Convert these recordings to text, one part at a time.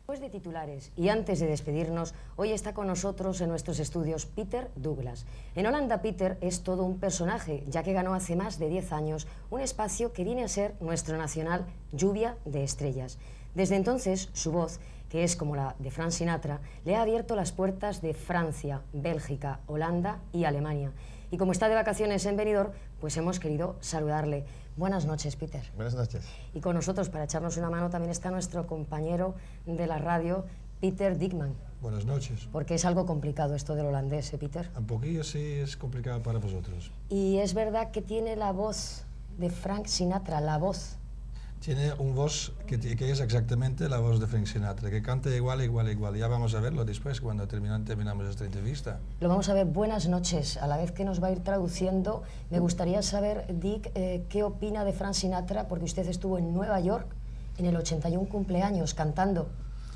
Después de titulares y antes de despedirnos, hoy está con nosotros en nuestros estudios Peter Douglas. En Holanda, Peter es todo un personaje, ya que ganó hace más de 10 años un espacio que viene a ser nuestro nacional Lluvia de Estrellas. Desde entonces, su voz, que es como la de Frank Sinatra, le ha abierto las puertas de Francia, Bélgica, Holanda y Alemania. Y como está de vacaciones en Benidorm, pues hemos querido saludarle. Buenas noches, Peter. Buenas noches. Y con nosotros, para echarnos una mano, también está nuestro compañero de la radio, Peter Dickman. Buenas noches. Porque es algo complicado esto del holandés, ¿eh, Peter? Un poquillo sí es complicado para vosotros. Y es verdad que tiene la voz de Frank Sinatra, la voz. Tiene una voz que es exactamente la voz de Frank Sinatra, que canta igual. Ya vamos a verlo después, cuando terminamos esta entrevista. Lo vamos a ver. Buenas noches. A la vez que nos va a ir traduciendo, me gustaría saber, Dick, qué opina de Frank Sinatra, porque usted estuvo en Nueva York en el 81 cumpleaños cantando.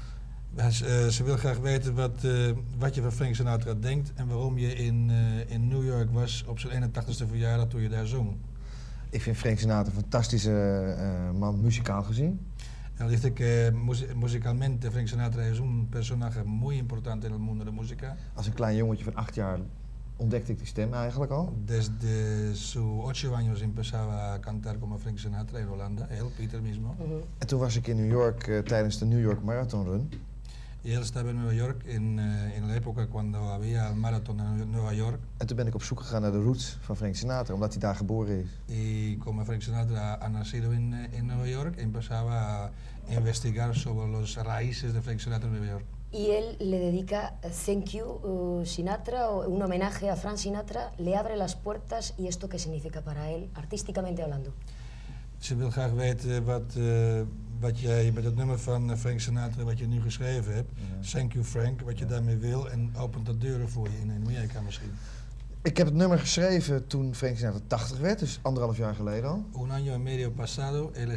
Ze wil graag weten wat je van Frank Sinatra denkt en waarom je in New York was op zijn 81ste verjaardag toen je daar zong. Ik vind Frank Sinatra een fantastische man, muzikaal gezien. Él dice que musicalmente Frank Sinatra es un personaje muy importante en el mundo de la música. Als een klein jongetje van 8 jaar ontdekte ik die stem eigenlijk al. Desde sus 8 años empezaba a cantar como Frank Sinatra en Holanda, él, Peter mismo. En toen was ik in New York tijdens de New York Marathon Run. Y él estaba en Nueva York en la época cuando había el maratón en Nueva York. En toen ben ik op zoek gegaan naar de roots van Frank Sinatra, omdat hij daar geboren is. Y como Frank Sinatra ha nacido en Nueva York, empezaba a investigar sobre los raíces de Frank Sinatra en Nueva York. Y él le dedica Thank You Sinatra, o un homenaje a Frank Sinatra, le abre las puertas. ¿Y esto qué significa para él, artísticamente hablando? Ze wil graag weten wat jij met het nummer van Frank Sinatra, wat je nu geschreven hebt, Thank You Frank, wat je daarmee wil, en opent dat deuren voor je in Amerika misschien. Ik heb het nummer geschreven toen Frank Sinatra 80 werd, dus 1,5 jaar geleden al. Un año y medio pasado, él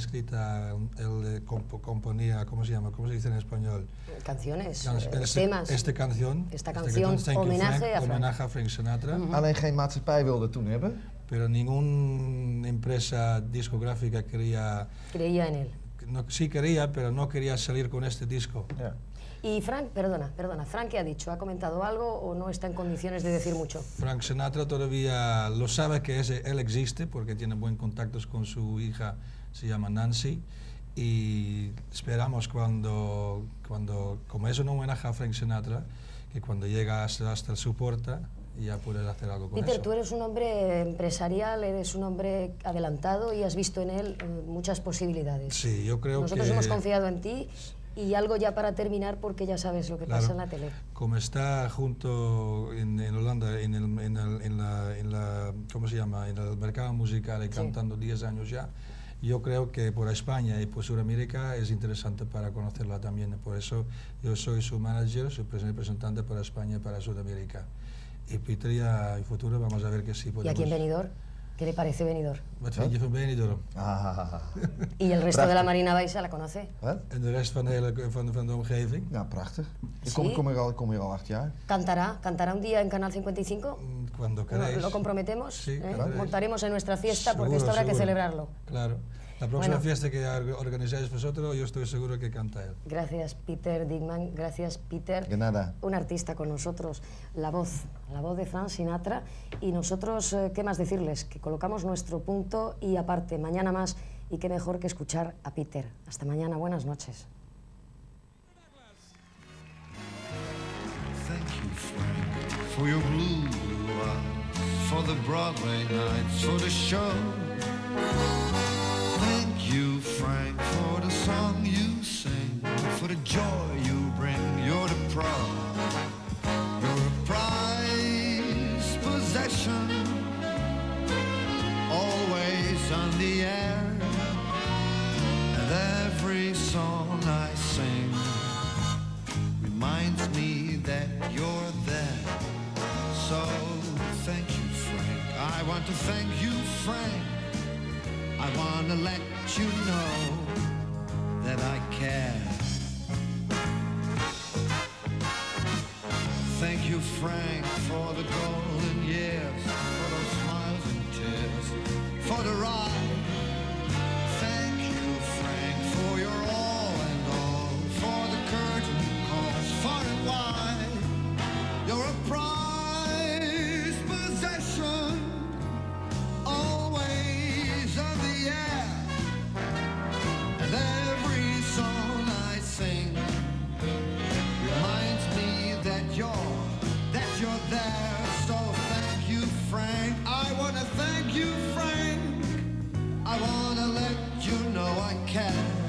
componía, ¿cómo se llama? ¿Cómo se dice en español? Canciones, temas. Esta canción, homenaje a Frank Sinatra. Alleen geen maatschappij wilde het toen hebben. Pero ninguna empresa discográfica creía en él. No, sí quería, pero no quería salir con este disco. Yeah. Y Frank, perdona, Frank, ¿qué ha dicho? ¿Ha comentado algo o no está en condiciones de decir mucho? Frank Sinatra todavía lo sabe que él existe porque tiene buen contactos con su hija, se llama Nancy, y esperamos como es un homenaje a Frank Sinatra, que cuando llega hasta su puerta ya puedes hacer algo con Peter, eso. tú eres un hombre empresarial, eres un hombre adelantado y has visto en él muchas posibilidades. Sí, yo creo Nosotros hemos confiado en ti. Y algo ya para terminar, porque ya sabes lo que pasa en la tele. Como está junto en Holanda, ¿cómo se llama? En el mercado musical y cantando 10 años ya, yo creo que por España y por Sudamérica es interesante para conocerla también. Por eso yo soy su manager, su representante para España y para Sudamérica. Y Peter ya en futuro vamos a ver que sí podemos. ¿Y aquí en Benidorm? ¿Qué le parece Benidorm? Wat vind je van Benidorm? ¿Y el resto de la Marina Baixa la conoce? En de rest van de omgeving? Ja, prachtig. ¿Sí? Ik kom hier al 8 jaar. ¿Cantará un día en Canal 55? Cuando queráis. ¿Lo comprometemos? Sí, claro. Montaremos en nuestra fiesta, seguro, porque esto habrá que seguro. celebrarlo. Claro. La próxima fiesta que organizáis vosotros, yo estoy seguro que canta él. Gracias, Peter Dickman. Gracias, Peter. De nada. Un artista con nosotros. La voz de Frank Sinatra. Y nosotros, ¿qué más decirles? Que colocamos nuestro punto y aparte, mañana más. Y qué mejor que escuchar a Peter. Hasta mañana. Buenas noches. Thank you, Frank, for your blue eyes, for the Broadway nights, for the show. Thank you, Frank, for the song you sing, for the joy you bring. You're the pro. You're a prized possession, always on the air. And every song I sing reminds me that you're there. So thank you, Frank. I want to thank you, Frank. I want to let you know that I care. Thank you, Frank, for the golden years, for those smiles and tears, for the ride. Thank you, Frank, for your all and all, for the courage you're there. So thank you, Frank. I wanna thank you, Frank. I wanna let you know I care.